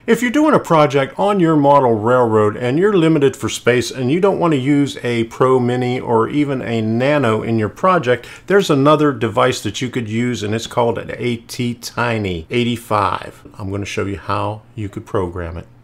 If you're doing a project on your model railroad and you're limited for space and you don't want to use a Pro Mini or even a Nano in your project, there's another device that you could use, and it's called an ATtiny 85. I'm going to show you how you could program it.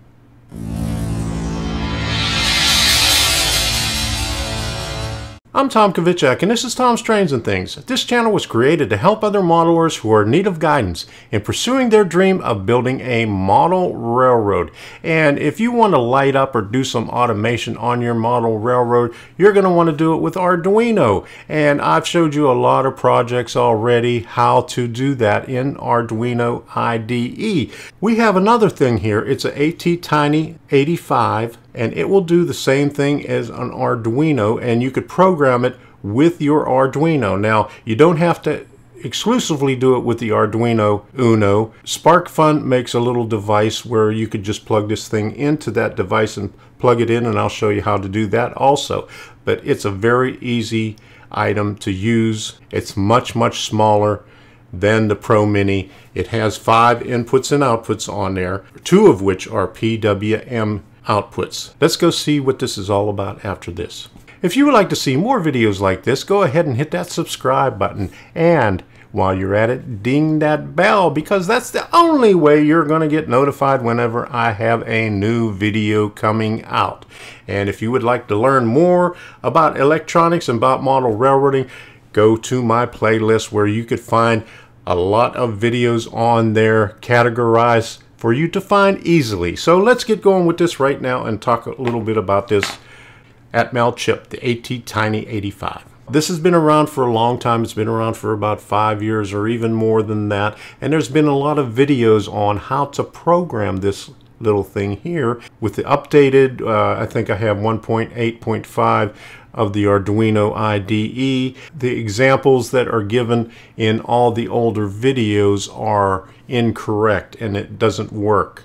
I'm Tom Kovichak, and this is Tom's Trains and Things. This channel was created to help other modelers who are in need of guidance in pursuing their dream of building a model railroad. And if you want to light up or do some automation on your model railroad, you're going to want to do it with Arduino. And I've showed you a lot of projects already how to do that in Arduino IDE. We have another thing here. It's an ATtiny 85. And it will do the same thing as an Arduino, and you could program it with your Arduino. Now, you don't have to exclusively do it with the Arduino Uno. SparkFun makes a little device where you could just plug this thing into that device and plug it in, and I'll show you how to do that also. But it's a very easy item to use. It's much smaller than the Pro Mini. It has 5 inputs and outputs on there, 2 of which are PWM outputs. Let's go see what this is all about after this. If you would like to see more videos like this, go ahead and hit that subscribe button, and while you're at it, ding that bell, because that's the only way you're going to get notified whenever I have a new video coming out. And if you would like to learn more about electronics and about model railroading, go to my playlist where you could find a lot of videos on there categorized for you to find easily. So let's get going with this right now and talk a little bit about this Atmel chip, the ATtiny 85. This has been around for a long time. It's been around for about 5 years or even more than that. And there's been a lot of videos on how to program this little thing here with the updated, I think I have 1.8.5 of the Arduino IDE. The examples that are given in all the older videos are incorrect, and it doesn't work.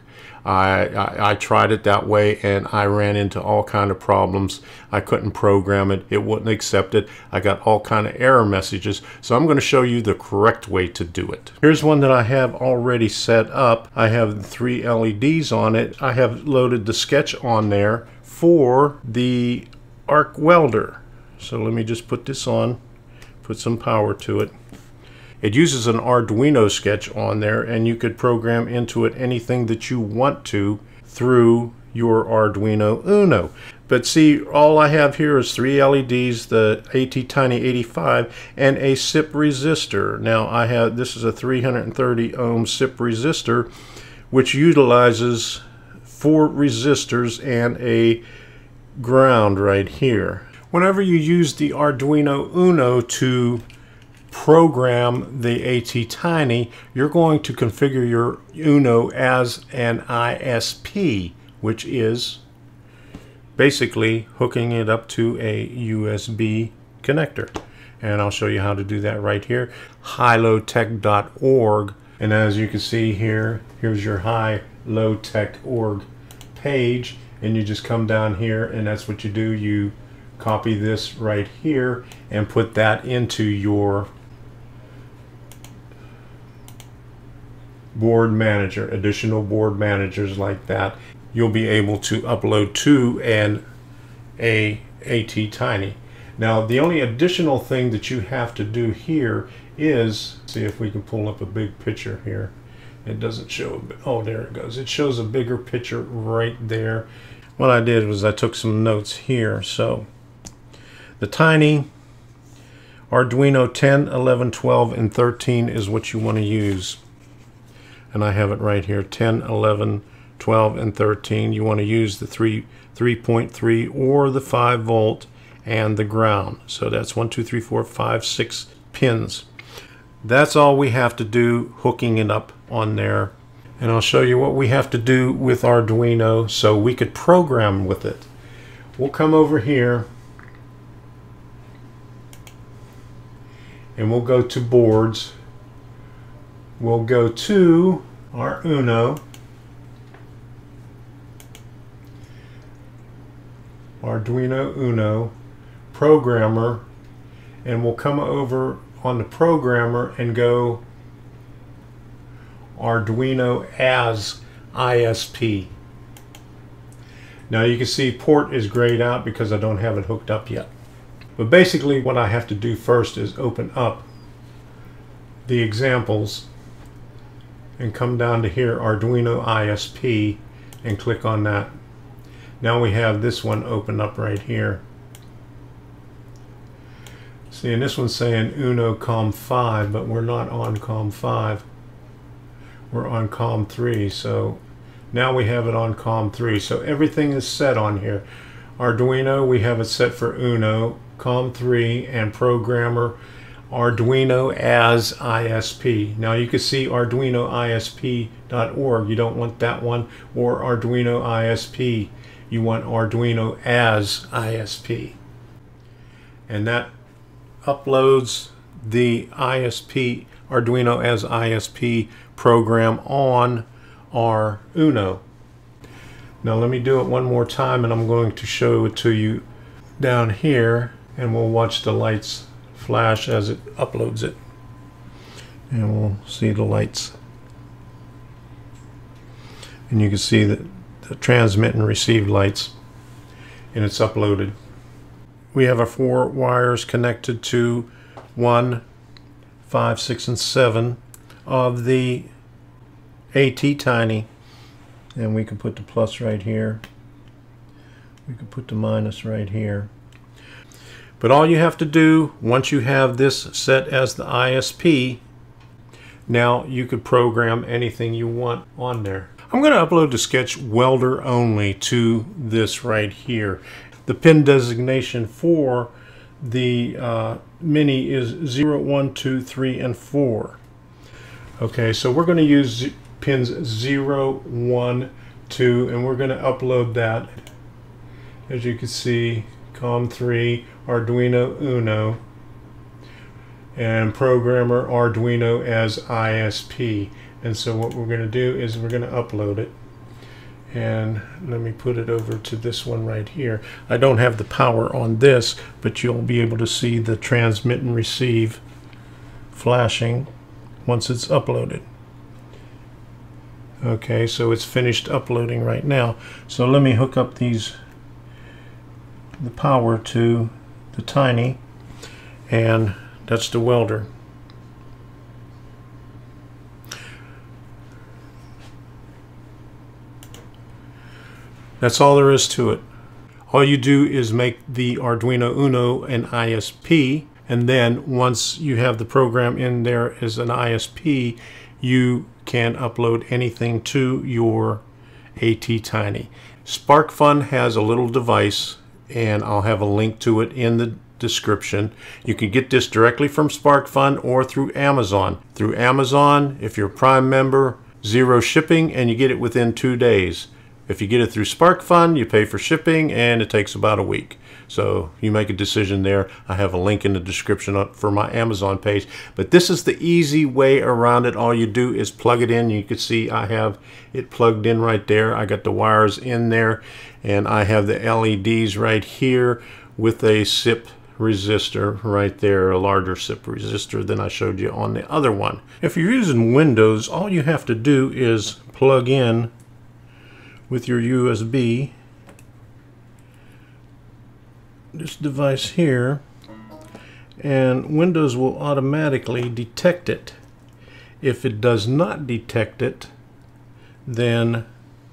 I tried it that way, and I ran into all kind of problems. I couldn't program it. It wouldn't accept it. I got all kind of error messages. So I'm going to show you the correct way to do it. Here's one that I have already set up. I have 3 LEDs on it. I have loaded the sketch on there for the arc welder. So let me just put this on, put some power to it. It uses an Arduino Sketch on there, and you could program into it anything that you want to through your Arduino Uno. But see, all I have here is 3 LEDs, the ATtiny 85, and a SIP resistor. Now I have, this is a 330 ohm SIP resistor, which utilizes 4 resistors and a ground right here. Whenever you use the Arduino Uno to program the ATtiny, you're going to configure your Uno as an ISP, which is basically hooking it up to a USB connector. And I'll show you how to do that right here. highlowtech.org. And as you can see here, here's your highlowtech.org page, and you just come down here, and that's what you do. You copy this right here and put that into your board manager. Additional board managers like that you'll be able to upload to an ATtiny. Now the only additional thing that you have to do here is, see if we can pull up a big picture here. It doesn't show, oh there it goes. It shows a bigger picture right there. What I did was I took some notes here. So the tiny Arduino 10, 11, 12, and 13 is what you want to use. And I have it right here, 10, 11, 12, and 13. You want to use the 3.3 or the 5 volt and the ground. So that's 1, 2, 3, 4, 5, 6 pins. That's all we have to do, hooking it up on there. And I'll show you what we have to do with Arduino so we could program with it. We'll come over here and we'll go to boards. We'll go to our Uno, Arduino Uno programmer, and we'll come over on the programmer and go Arduino as ISP. Now you can see port is grayed out because I don't have it hooked up yet. But basically what I have to do first is open up the examples and come down to here, Arduino ISP, and click on that. Now we have this one open up right here. See, and this one's saying Uno COM5, but we're not on COM5. We're on COM3, so now we have it on COM3. So everything is set on here. Arduino, we have it set for Uno, COM3, and programmer Arduino as ISP. Now you can see ArduinoISP.org. You don't want that one, or Arduino ISP. You want Arduino as ISP. And that uploads the ISP, Arduino as ISP program on our Uno. Now let me do it one more time, and I'm going to show it to you down here, and we'll watch the lights flash as it uploads it, and we'll see the lights, and you can see the transmit and receive lights, and it's uploaded. We have our 4 wires connected to 1, 5, 6, and 7 of the ATtiny, and we can put the plus right here, we can put the minus right here. But all you have to do, once you have this set as the ISP, now you could program anything you want on there. I'm going to upload the Sketch Welder only to this right here. The pin designation for the Mini is 0, 1, 2, 3, and 4. Okay, so we're going to use pins 0, 1, 2, and we're going to upload that. As you can see, COM3, Arduino Uno, and programmer Arduino as ISP. And so what we're going to do is we're going to upload it. And let me put it over to this one right here. I don't have the power on this, but you'll be able to see the transmit and receive flashing once it's uploaded. Okay, so it's finished uploading right now. So let me hook up the power to the Tiny, and that's the welder. That's all there is to it. All you do is make the Arduino Uno an ISP, and then once you have the program in there as an ISP, you can upload anything to your ATtiny. SparkFun has a little device, and I'll have a link to it in the description. You can get this directly from SparkFun or through Amazon. Through Amazon, if you're a Prime member, 0 shipping, and you get it within 2 days. If you get it through SparkFun, you pay for shipping, and it takes about a week. So you make a decision there. I have a link in the description for my Amazon page. But this is the easy way around it. All you do is plug it in. You can see I have it plugged in right there. I got the wires in there, and I have the LEDs right here with a SIP resistor right there, a larger SIP resistor than I showed you on the other one. If you're using Windows, all you have to do is plug in with your USB this device here, and Windows will automatically detect it. If it does not detect it, then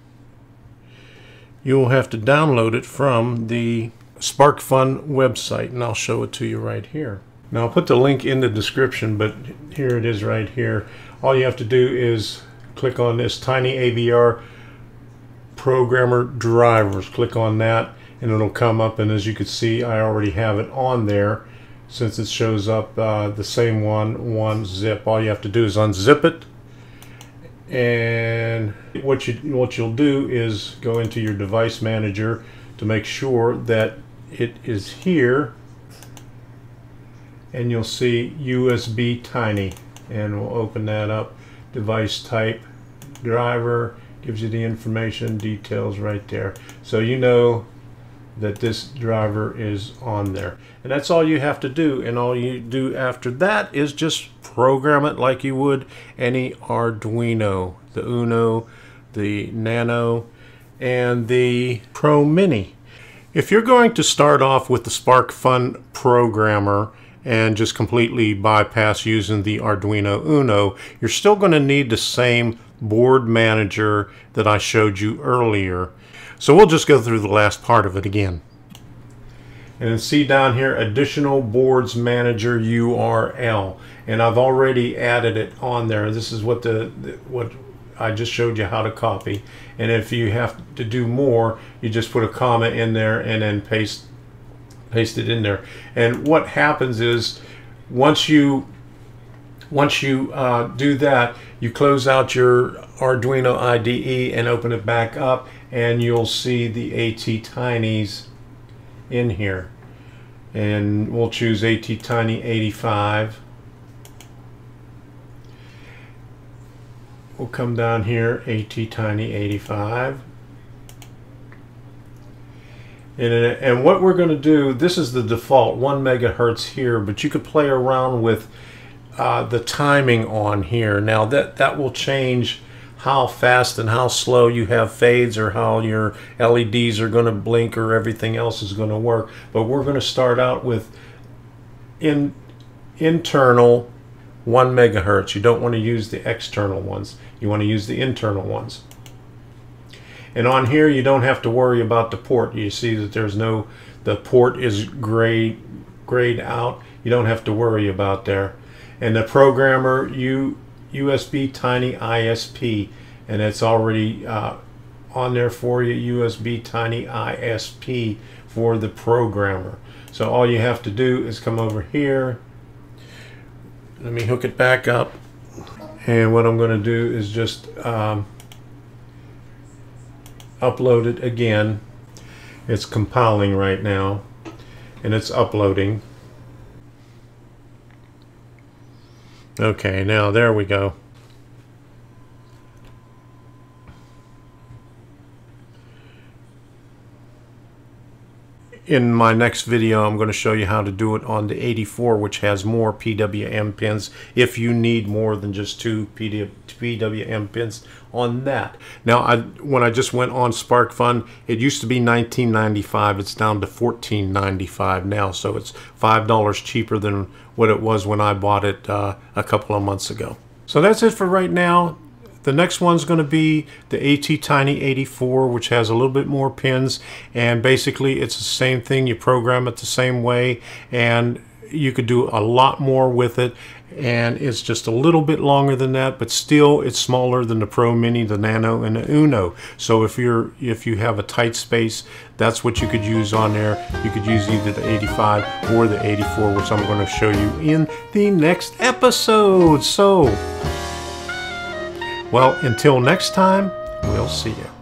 you'll have to download it from the SparkFun website, and I'll show it to you right here. Now I'll put the link in the description, but here it is right here. All you have to do is click on this Tiny AVR Programmer Drivers. Click on that and it'll come up, and as you can see I already have it on there since it shows up the same one zip. All you have to do is unzip it, and what you'll do is go into your device manager to make sure that it is here, and you'll see USB Tiny, and we'll open that up. Device type, driver, gives you the information, details right there, so you know that this driver is on there. And that's all you have to do, and all you do after that is just program it like you would any Arduino, the Uno, the Nano, and the Pro Mini. If you're going to start off with the SparkFun programmer and just completely bypass using the Arduino Uno, you're still going to need the same board manager that I showed you earlier. So we'll just go through the last part of it again. And then see down here, additional boards manager URL, and I've already added it on there. This is what what I just showed you how to copy. And if you have to do more, you just put a comma in there and then paste it in there. And what happens is once you do that, you close out your Arduino IDE and open it back up, and you'll see the ATtinys in here. And we'll choose ATtiny 85. We'll come down here, ATtiny 85. And what we're going to do, this is the default 1 megahertz here, but you could play around with the timing on here. Now that will change how fast and how slow you have fades, or how your LEDs are going to blink, or everything else is going to work. But we're going to start out with internal 1 megahertz. You don't want to use the external ones. You want to use the internal ones. And on here, you don't have to worry about the port. You see that the port is grayed out. You don't have to worry about there. And the programmer, USB Tiny ISP, and it's already on there for you, USB Tiny ISP for the programmer. So all you have to do is come over here. Let me hook it back up, and what I'm going to do is just upload it again. It's compiling right now, and it's uploading. Okay, now there we go. In my next video, I'm going to show you how to do it on the 84, which has more PWM pins, if you need more than just 2 PWM pins on that. Now, when I just went on SparkFun, it used to be $19.95. It's down to $14.95 now, so it's $5 cheaper than what it was when I bought it a couple of months ago. So that's it for right now. The next one's going to be the ATtiny 84, which has a little bit more pins, and basically it's the same thing. You program it the same way, and you could do a lot more with it, and it's just a little bit longer than that, but still it's smaller than the Pro Mini, the Nano, and the Uno. So if you have a tight space, that's what you could use on there. You could use either the 85 or the 84, which I'm going to show you in the next episode. So, well, until next time, we'll see you.